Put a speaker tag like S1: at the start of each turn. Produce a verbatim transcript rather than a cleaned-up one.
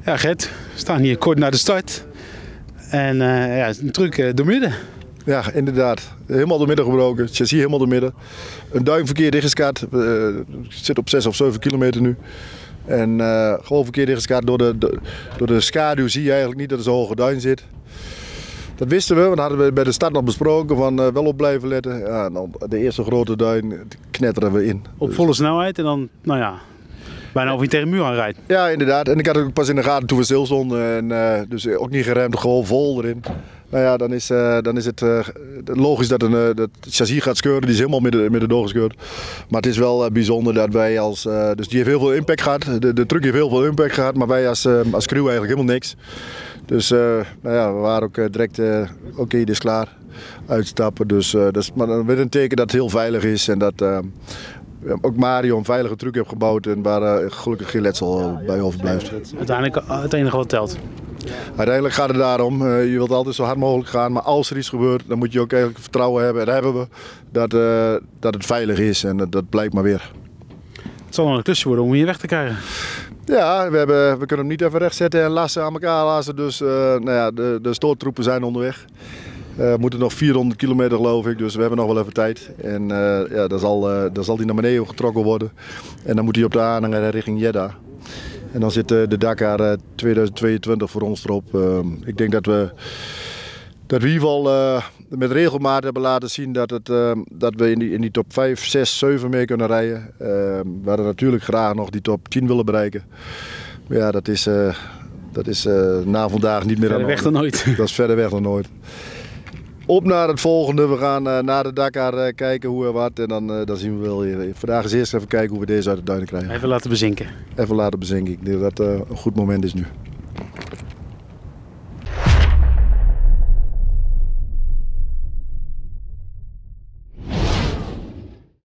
S1: Ja, Gert, we staan hier kort na de start. En uh, ja, een truck uh, door midden.
S2: Ja, inderdaad. Helemaal door midden gebroken. Chassis helemaal door midden. Een duim verkeerd dichtgeskart. Uh, zit op zes of zeven kilometer nu. En uh, gewoon verkeerd dichtgeskart. Door de, de, door de schaduw zie je eigenlijk niet dat er zo'n hoge duin zit. Dat wisten we, want dat hadden we bij de start nog besproken. Van uh, wel op blijven letten. Ja, dan de eerste grote duin knetteren we in.
S1: Op volle snelheid en dan, nou ja, bijna of je tegen de muur aanrijdt.
S2: Ja, inderdaad. En ik had het ook pas in de gaten toen we stil stonden. En, uh, dus ook niet geremd, gewoon vol erin. Nou ja, dan is, uh, dan is het uh, logisch dat een uh, dat het chassis gaat scheuren. Die is helemaal midden, midden doorgescheurd. Maar het is wel uh, bijzonder dat wij als... Uh, dus die heeft heel veel impact gehad. De, de truck heeft heel veel impact gehad. Maar wij als, uh, als crew eigenlijk helemaal niks. Dus uh, nou ja, we waren ook uh, direct... Uh, Oké, okay, dit is klaar. Uitstappen. Dus uh, dat is maar dan weer een teken dat het heel veilig is. En dat... Uh, ook Mario een veilige truck heeft gebouwd en waar uh, gelukkig geen letsel bij overblijft.
S1: Uiteindelijk het enige wat telt.
S2: Uiteindelijk gaat het daarom. Uh, je wilt altijd zo hard mogelijk gaan, maar als er iets gebeurt, dan moet je ook eigenlijk vertrouwen hebben. En dat hebben we, dat, uh, dat het veilig is en dat, dat blijkt maar weer.
S1: Het zal nog een klusje worden om hier weg te krijgen.
S2: Ja, we, hebben, we kunnen hem niet even rechtzetten en lassen aan elkaar lassen. Dus uh, nou ja, de, de stoottroepen zijn onderweg. Uh, we moeten nog vierhonderd kilometer geloof ik, dus we hebben nog wel even tijd. En uh, ja, dan, zal, uh, dan zal die naar beneden getrokken worden. En dan moet hij op de aanhanger richting Jeddah. En dan zit uh, de Dakar uh, tweeduizend tweeëntwintig voor ons erop. Uh, ik denk dat we, dat we in ieder geval uh, met regelmaat hebben laten zien dat, het, uh, dat we in die, in die top vijf, zes, zeven mee kunnen rijden. Uh, we hadden natuurlijk graag nog die top tien willen bereiken. Maar ja, dat is, uh, dat is uh, na vandaag niet meer aan de
S1: orde. Verder weg dan nooit.
S2: Dat is verder weg dan nooit. Op naar het volgende. We gaan uh, naar de Dakar uh, kijken hoe en wat. En dan, uh, dan zien we wel weer. Vandaag is eerst even kijken hoe we deze uit de duinen krijgen.
S1: Even laten bezinken.
S2: Even laten bezinken. Ik denk dat dat uh, een goed moment is nu.